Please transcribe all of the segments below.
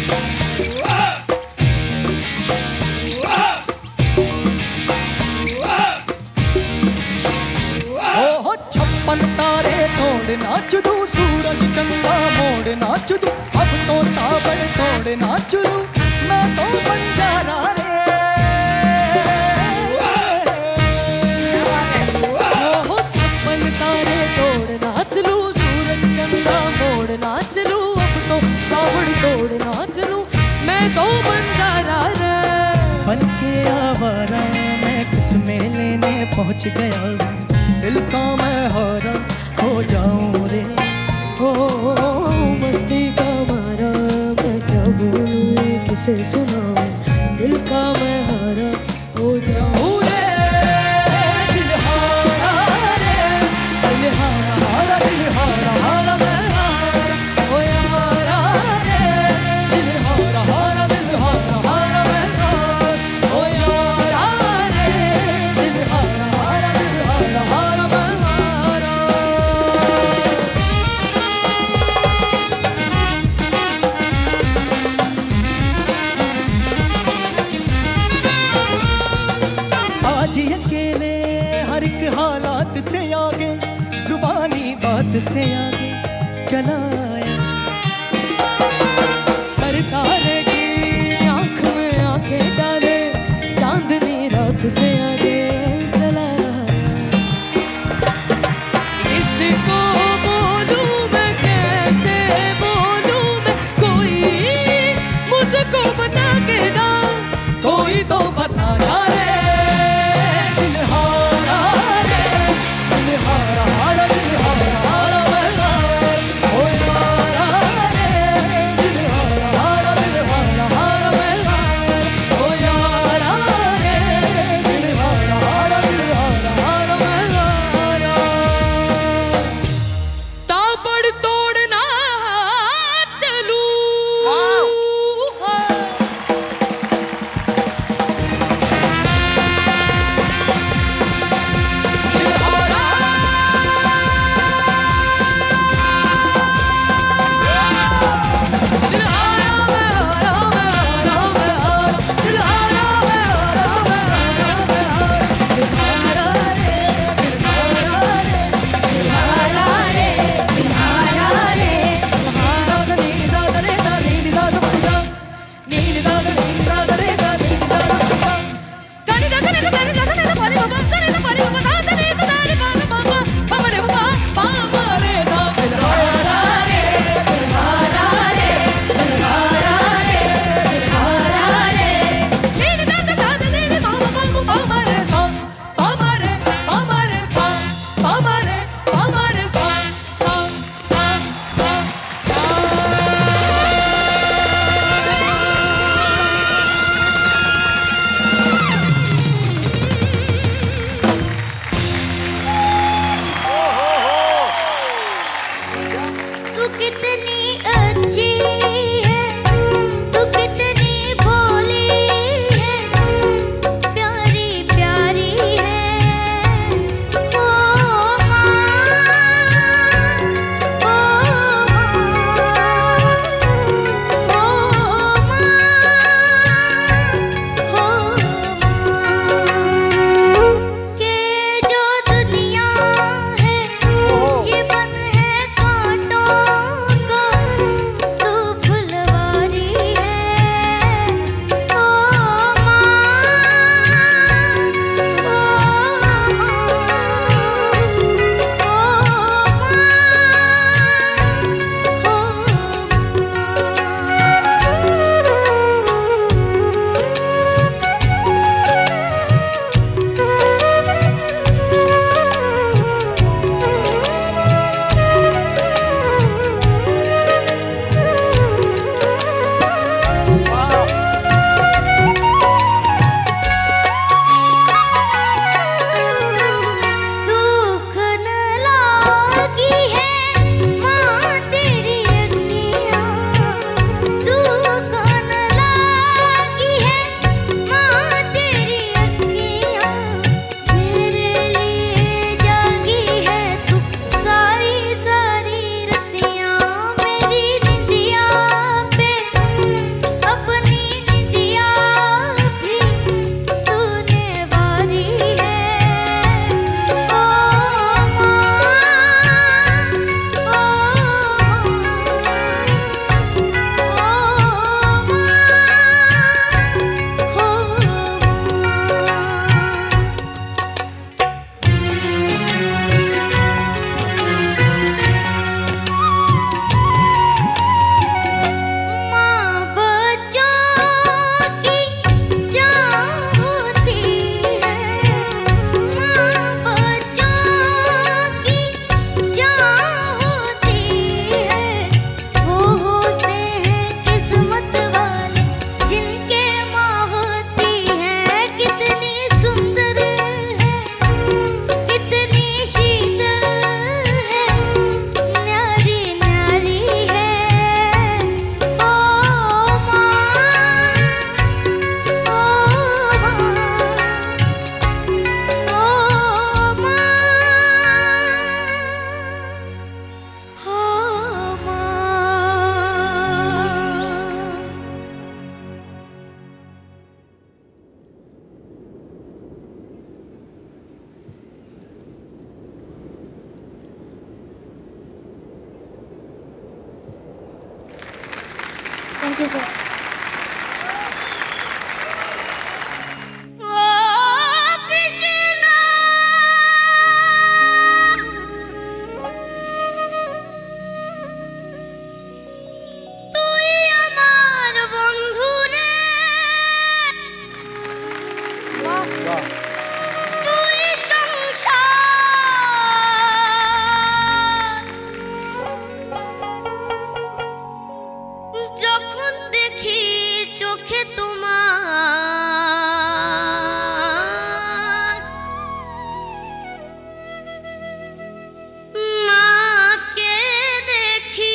तारे तोड़ नाच दूं, सूरज चंदा मोड़ नाच दूं, अब तो ताबड़ तोड़ नाच दूं, मैं तो बंजारा रे। ओहो छप्पन तारे तोड़ नाच लूं, सूरज चंदा मोड़ नाच लूं, अब तो ताबड़ तोड़ नाच लूं, मैं तो बंजारा रे। बनके आवारा मैं किस मेले ने पहुंच गया, दिल का मैं हारा खो जाऊं रे। ओ मस्ती का मारा मैं क्या बोलूं किसे सुनाऊं, दिल का मैं हारा हो जाऊं रे। दिल हारा रे, दिल हारा हारा, दिल हारा हारा मैं हारा ओ यारा रे। दिल हारा हारा, दिल हारा हारा मैं हारा ओ यारा रे। दिल हारा हारा, दिल हारा हारा मैं हारा। आज अकेले हर एक हालात से आगे, जुबानी बात से आगे चला आया। हर तारे की आंख में आंखें डाले, चांदनी रात से आगे चला आया। इसको बोलूं मैं कैसे बोलूं मैं, कोई मुझको बता के ना, कोई तो बता ना रे। दिल हारा रे, दिल हारा हारा, दिल हारा हारा मैं हारा ओ यारा। Thank you sir. যখন দেখি চোখে তোমার মাকে দেখি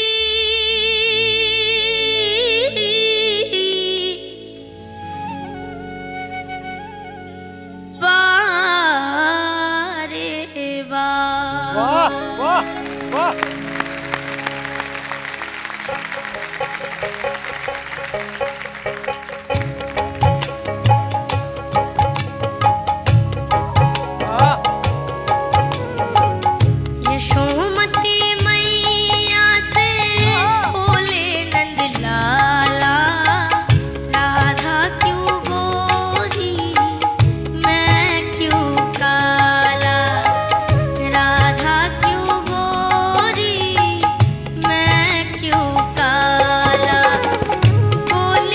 বারে वाह वाह वाह। यशोमती मैया से बोले नंद लाला, राधा क्यों गोरी मैं क्यों काला, राधा क्यों गोरी मैं क्यों काला। बोले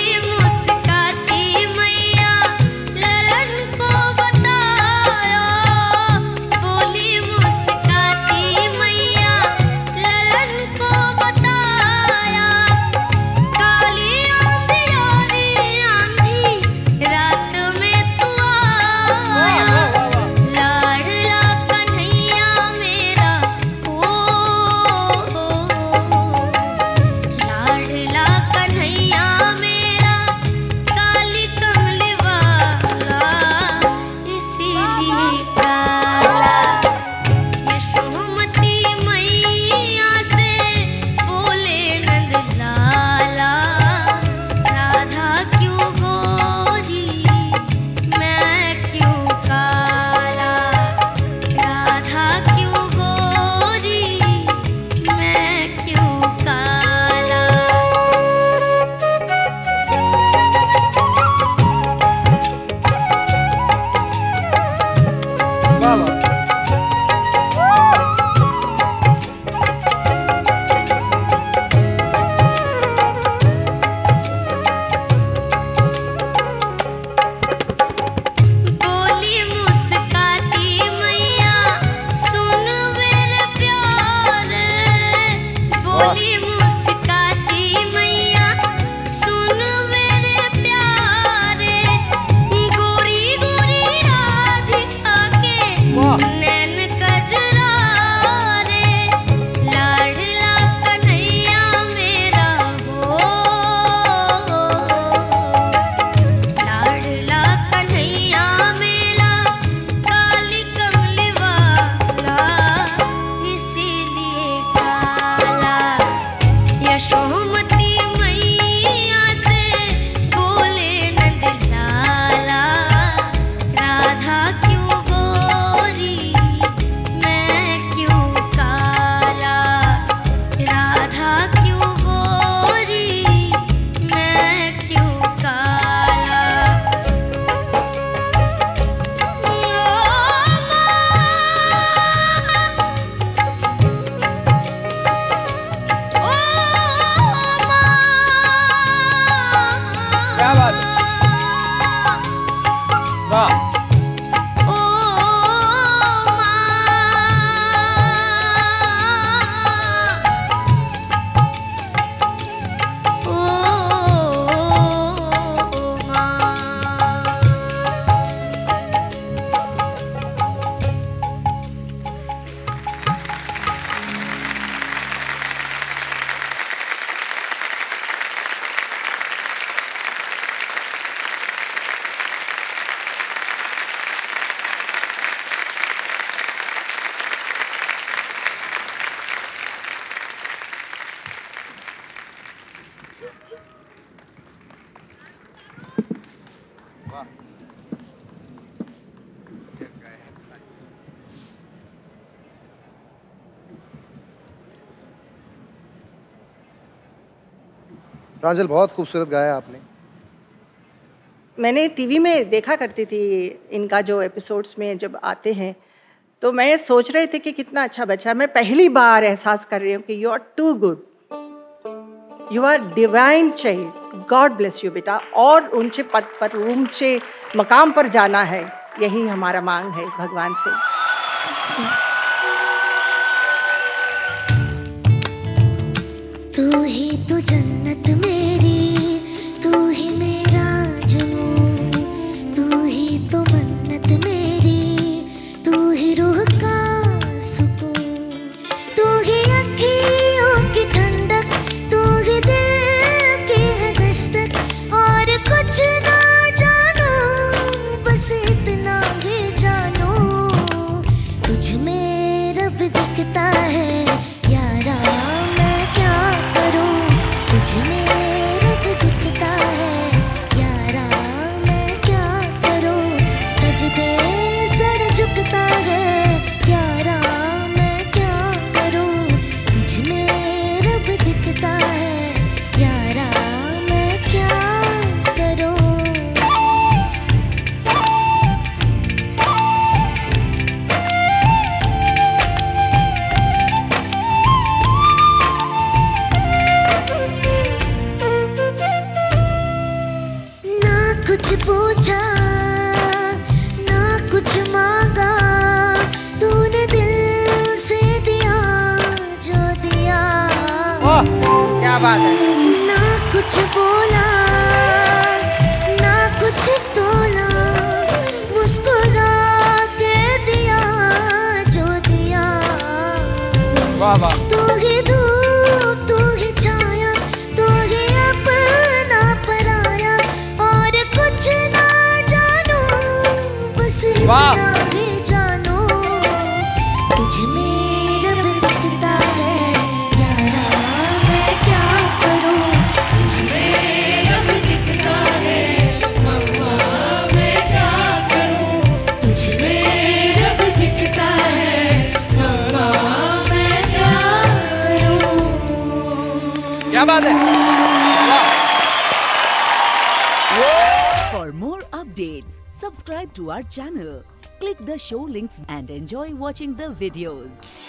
प्रांजल, बहुत खूबसूरत गाया आपने। मैंने टीवी में देखा करती थी इनका, जो एपिसोड्स में जब आते हैं तो मैं सोच रही थी कि कितना अच्छा बच्चा। मैं पहली बार एहसास कर रही हूँ कि you are too good, you are divine child, god bless you बेटा। और ऊंचे पद पर, ऊंचे मकाम पर जाना है, यही हमारा मांग है भगवान से। तू ही तो जन्नत मेरी, तू ही मेरा जुनून, तू ही तो मन्नत मेरी, तू ही रूह का सुकून, तू ही अखियों की ठंडक, तू ही दिल की है दस्तक। और कुछ ना जानो, बस इतना ही जानो, तुझ में रब दिखता है यारा। कुछ पूछा ना कुछ मांगा, तूने दिल से दिया जो दिया। क्या बात है। ना कुछ बोला ना कुछ तोला, मुस्कुरा के दिया जो दिया। वाह वाह। तू ही धूप, तू ही छाया, तू ही अपना पराया। और कुछ ना जानो, बस इतना ही जानो, तुझ में रब दिखता है यारा। मैं क्या करूं, तुझ में रब दिखता है मम्मा। मैं क्या करूं, तुझ में रब दिखता है मम्मा। मैं क्या करूं। क्या बात है। For more updates, subscribe to our channel, click the show links and enjoy watching the videos.